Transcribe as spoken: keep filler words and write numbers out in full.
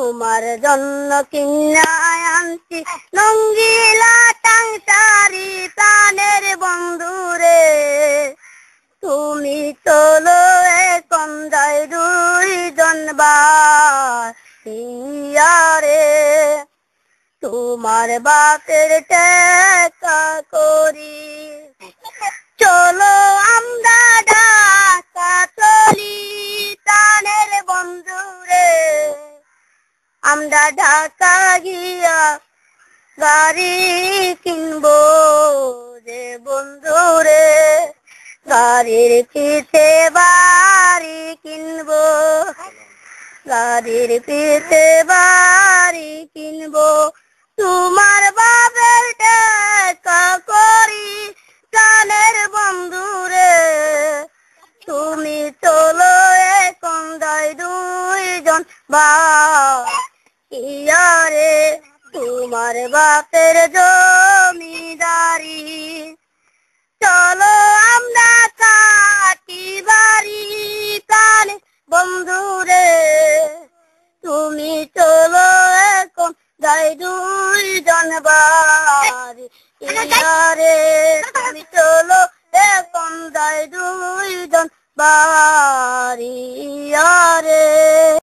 তোমার জন্য কিনা আনছি নঙ্গিলা টাংচারি প্রাণের বন্ধুরে তুমি চলো এখন যাই দুইজন বাড়িয়ারে তোমার বাপের টাকা করি চলো আমরা ঢাকা চলি প্রাণের বন্ধুরে আমরা ঢাকা গিয়া গাড়ি কিনবো রে বন্ধুরে গাড়ির পিছে বাড়ি কিনবো গাড়ির পিছে বাড়ি কিনবো তোমার বাপের টাকা করি প্রাণের বন্ধুরে তুমি চলো এখন যাই দুইজন বাড়িয়ারে তোমার বাপের জমিদারি চলো আমরা কাটি বাড়ি প্রাণ বন্ধুরে তুমি চলো এখন যাই দুইজন বাড়িয়ারে তুমি চলো এখন যাই দুইজন বাড়িয়ারে।